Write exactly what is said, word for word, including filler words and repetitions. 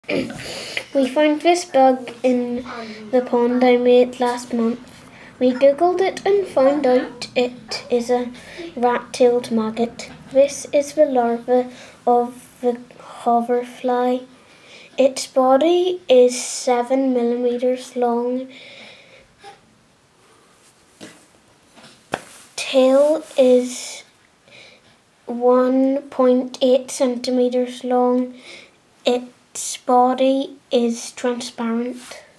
We found this bug in the pond I made last month. We googled it and found out it is a rat-tailed maggot. This is the larva of the hoverfly. Its body is seven millimeters long. Tail is one point eight centimeters long. Its body is transparent.